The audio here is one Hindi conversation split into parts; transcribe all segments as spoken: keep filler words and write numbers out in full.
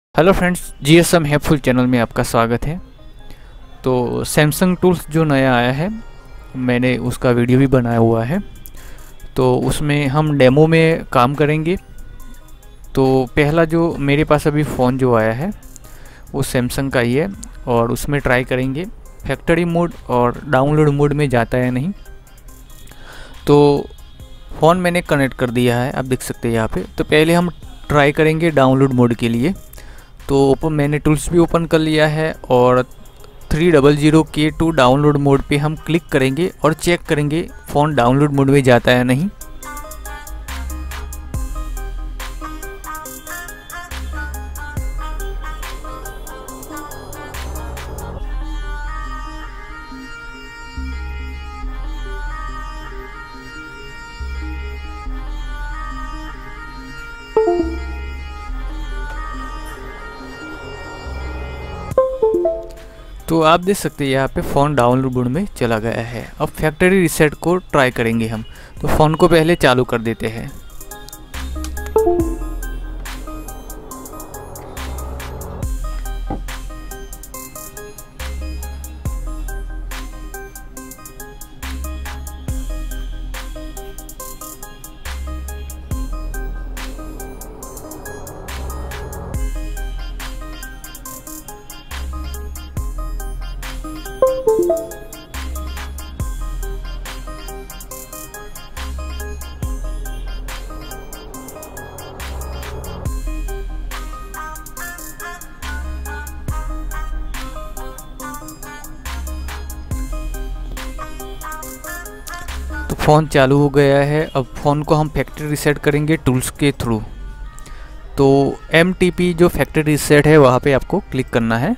Hello friends, GSM helpful channel में आपका स्वागत है। तो सैमसंग टूल्स जो नया आया है, मैंने उसका वीडियो भी बनाया हुआ है। तो उसमें हम डेमो में काम करेंगे। तो पहला जो मेरे पास अभी फ़ोन जो आया है वो सैमसंग का ही है और उसमें ट्राई करेंगे फैक्ट्री मोड और डाउनलोड मोड में जाता है नहीं। तो फ़ोन मैंने कनेक्ट कर दिया है, आप देख सकते हैं यहाँ पे। तो पहले हम ट्राई करेंगे डाउनलोड मोड के लिए। तो ओपन मैंने टूल्स भी ओपन कर लिया है और थ्री डबल ज़ीरो के टू डाउनलोड मोड पे हम क्लिक करेंगे और चेक करेंगे फ़ोन डाउनलोड मोड में जाता है नहीं। तो आप देख सकते हैं यहाँ पे फ़ोन डाउनलोड मोड में चला गया है। अब फैक्ट्री रीसेट को ट्राई करेंगे हम। तो फ़ोन को पहले चालू कर देते हैं। तो फ़ोन चालू हो गया है। अब फ़ोन को हम फैक्ट्री रीसेट करेंगे टूल्स के थ्रू। तो एम टी पी जो फैक्ट्री रीसेट है वहाँ पे आपको क्लिक करना है।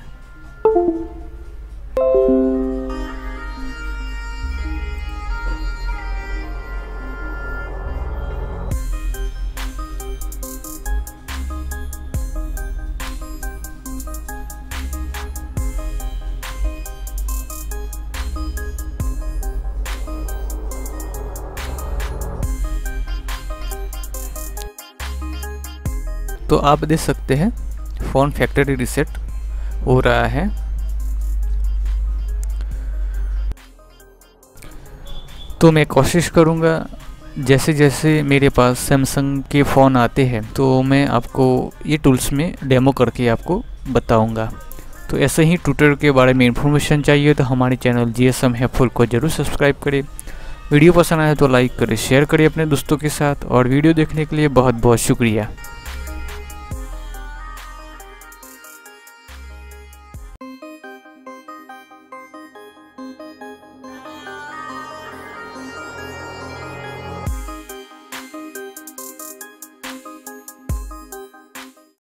तो आप देख सकते हैं फ़ोन फैक्ट्री रीसेट हो रहा है। तो मैं कोशिश करूँगा जैसे जैसे मेरे पास सैमसंग के फ़ोन आते हैं तो मैं आपको ये टूल्स में डेमो करके आपको बताऊँगा। तो ऐसे ही ट्यूटर के बारे में इंफॉर्मेशन चाहिए तो हमारे चैनल जीएसएम हेल्पफुल को ज़रूर सब्सक्राइब करें। वीडियो पसंद आए तो लाइक करें, शेयर करें अपने दोस्तों के साथ। और वीडियो देखने के लिए बहुत बहुत शुक्रिया।